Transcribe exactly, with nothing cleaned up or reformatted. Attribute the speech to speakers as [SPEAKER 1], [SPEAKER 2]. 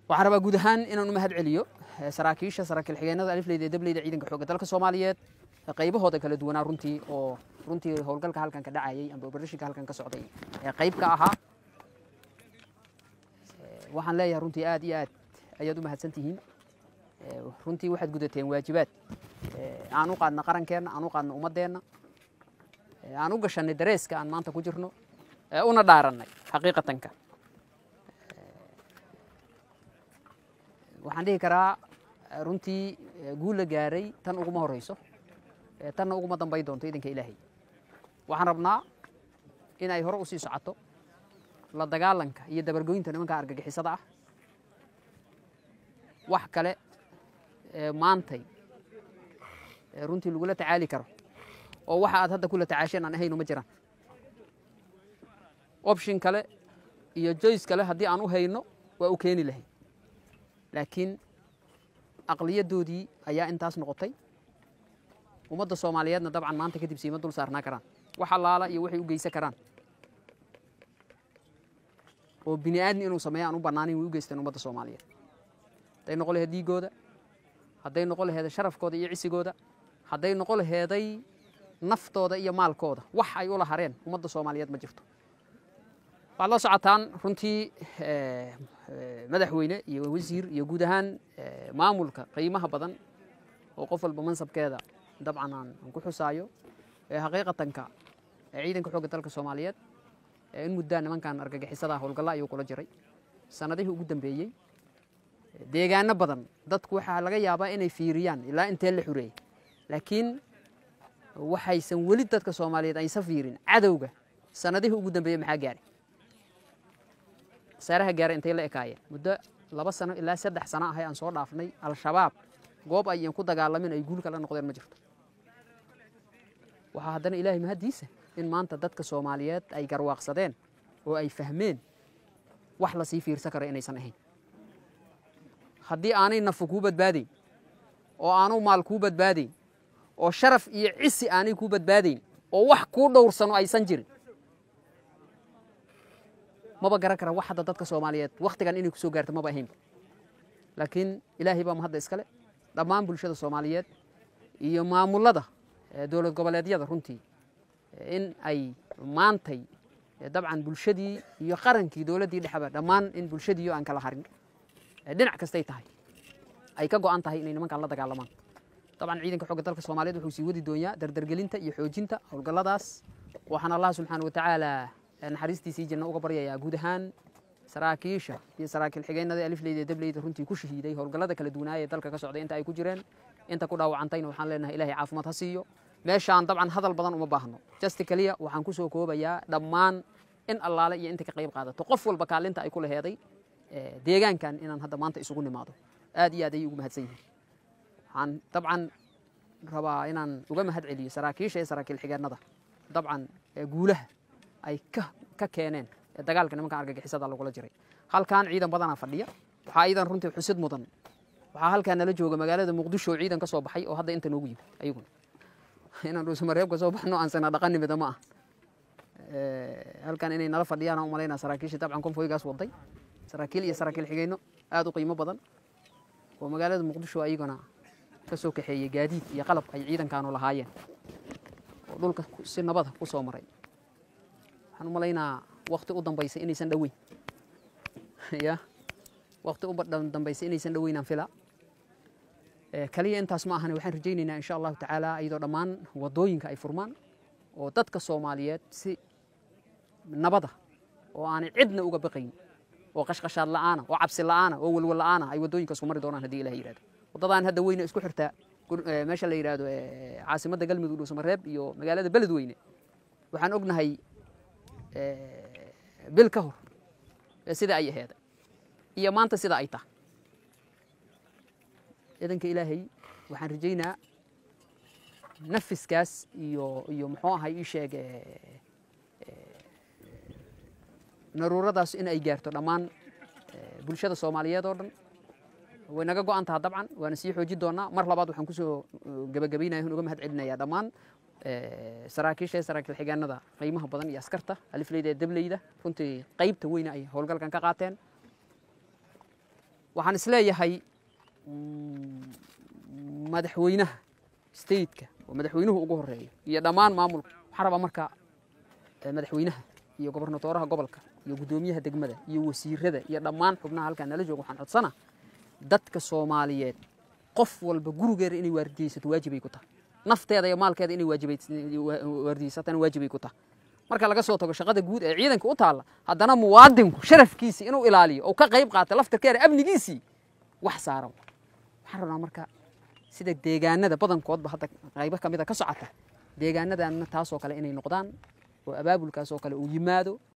[SPEAKER 1] waxaan rabaa guud ahaan inaan u mahad celiyo saraakiisha saraakiil xigeenada alifleyda dableyda ciidanka xoogga dalka Soomaaliyeed qaybahooda kala duwanaa runtii oo runtii howlgalka halkan ka dhacayay amba operation halkan ka socday ee qayb ka ahaa waxaan leeyahay runtii aad iyo aad ayaad u mahadsantihiin runtii waxaad gudateen waajibaad aan u qaadna qarankeena aan u qaadna ummadeena aan u gashanay dareeska aan maanta ku jirno una dhaaranay xaqiiqatanka waxaan dhihi karaa runtii guul la gaaray tan ugu ma horeyso tan ugu ma dambeey doonto idanka Ilaahay waxaan rabnaa in ay hore u sii socoto la dagaalanka iyo dabargoynta nimanka argagixisada ah wax kale maantay runtii lagu la tacaali karo oo waxa aad hadda kula tacaasheen aan ahayn uma jiraan option kale iyo choice kale haddii aan u hayno waa u keeni lahayn laakiin aqliyadoodii ayaa intaas noqotay ummadda Soomaaliyeedna dabcan maanta kadib siima dul saarnaa karaan wax allaala iyo waxay u geysan karaan oo bini'aadmi inuu sameeyo aan u banaanin way u geystaan ummadda Soomaaliyeed haday noqon lahayd diigooda haday noqon lahayd sharafkooda iyo cisigooda haday noqon lahayd naftooda iyo maalkooda wax ay u lahareen ummadda Soomaaliyeed ma jirto waxaad la socotaan runtii madaxweyne iyo wasiir iyo guud ahaan maamulka qiimaha badan oo qof walba mansabkeeda dabcan aan ku xusaayo xaqiiqatanka ciidanka xoogga dalka Soomaaliyeed in muddo nimankan argagixisada howlgalla ayuu kula jiray sanadihii ugu dambeeyay deegaano badan dadku waxa laga yaabaa inay fiiriyaan ilaa intee la xureeyay laakiin waxaysan weli dadka Soomaaliyeed ay safiirin cadawga sanadihii ugu dambeeyay maxaa gaaray saaraha gaaray intee la ekaayeen muddo laba sano ilaa saddex sano ah aan soo dhaafnay al-shabaab goob ay ku dagaalamin ay guul kala noqdeen ma jirto waxa haddana Ilaahay mahadiisa in maanta dadka Soomaaliyeed ay garwaaqsadeen oo ay fahmeen wax la sii fiirsan karo inaysan ahayn haddii aanay naf ku badbaadin oo aanu maal ku badbaadin oo sharaf iyo cisi aanay ku badbaadin oo wax ku dhowrsano aysan jirin maba garan kara wax hadda dadka Soomaaliyeed waqtigan inay ku soo gaarto maba ahayn laakiin Ilaahay baa mahad iskale dhammaan bulshada Soomaaliyeed iyo maamulada dawlad goboleedyada runtii in ay maantay dabcan bulshadii iyo qarankii dawladii dhaxaba dhammaan in bulshadii aan kala harin dhinac kastay tahay ay ka go'an tahay inay nimanka la dagaalamaan dabcan ciidanka xoogga dalka Soomaaliyeed wuxuu sii wadi doonaa dardargelinta iyo xoojinta howlgalladaas waxaan Allah subhanahu wa ta'ala naxariistiisii janno uga baryayaa guud ahaan saraakiisha iyo saraakiil xigeenada alifleyda dableyda runtii ku shahiiday howlgallada kala duwanaa ee dalka ka socday inta ay ku jireen inta ku dhaawacantayna waxaan leenahay Ilaahay caafimaad ha siiyo meeshaan dabcan hadal badan uma baahno just kaliya waxaan ku soo koobayaa dhammaan in allaale iyo inta ka qayb qaadato qof walba kaalinta ay ku leeyahay deegaankan inaan hadda maanta isugu nimaado aad iyo aad ay ugu mahadsan yihiin waxaan dabcan rabaa inaan uga mahad celiyo saraakiisha iyo saraakiil xigeenada dabcan guulaha ay ka ka keeneen dagaalka nimanka argagixisada lagu la jiray halkaan ciidan badan fadhiya waxa ciidan runtii xusid mudan waxa halkaan nala jooga magaalada Muqdisho ciidan ka soo baxay oo hadda inta noogu yimid ayaguna inaan dhuuso mareeb ka soo baxno aan sana dhaqanimada ma ah ee halkaan inay nala fadhiyaan oo maleena saraakiisha dabcan konfoygaas waday saraakiil iyo saraakiil xigeenno aad u qiimo badan oo magaalada Muqdisho ayaguna ka soo kaxeeyay gaadiid iyo qalab ay ciidankaanu lahaayeen oo dhulka si nabad ah ku soo maray waxaan maleynaa waqti u dambeysay inaysan dhaweyn ya waqti u dambeysay inaysan dhaweynaan fila ee kaliya intaas ma ahan waxaan rajaynaynaa insha Allah taala ayadoo dhammaan wadooyinka ay furmaan oo dadka Soomaaliyeed si nabada oo aan cidna uga baqayn oo qashqashaad la'aana oo cabsi la'aana oo walwal la'aana ay wadooyinka isku mari doonaan hadii Ilaahay yiraahdo wadadaan hadda weyna isku xirtaa meesha la yiraahdo caasimada Galmudug Dhuuso Mareeb iyo magaalada Beledweyne waxaan ognahay bil ka hor sida ay ahayd iyo maanta sida ay tahay idanka Ilaahay waxaan rajaynaa nafiskaas iyo iyo muxuu ahay ii sheeg naruuradaas in ay gaarto dhammaan bulshada Soomaaliyeed oo dhan way naga go'an tahay dabcan waana sii xoojin doonaa mar labaad waxaan ku soo gabagabeynayaa uga mahad celinayaa dhammaan saraakiisha saraakiil xigeenada qiimaha badan iyo askarta alifleyda dableyda runtii qaybta weyn ay howlgalkan ka qaateen waxaan isleeyahay madaxweynaha stateka oo madaxweynuhu ugu horeeyo iyo dhammaan maamulka waxaan rabaa marka madaxweynaha iyo gobernatooraha gobolka iyo gudoomiyaha degmada iyo wasiirada iyo dhammaan xubnaha halkan nala jooga waxaan codsana dadka Soomaaliyeed qof walba gurigeeda inay waardiyaysato waajibay ku tahay nafteeda iyo maalkeeda inay waardiyaysataan waajibay ku tahay marka laga soo tago shaqada guud ee ciidanka u taala haddana muwaadinku sharafkiisa inuu ilaaliyo oo ka qayb qaato laftarkeeda amnigiisii wax saaran waxaan rabnaa marka sida deegaanada badankoodba hadda qaybo kamid ah ka socota deegaanadana taas oo kale inay noqdaan oo abaabulkaas oo kale uu yimaado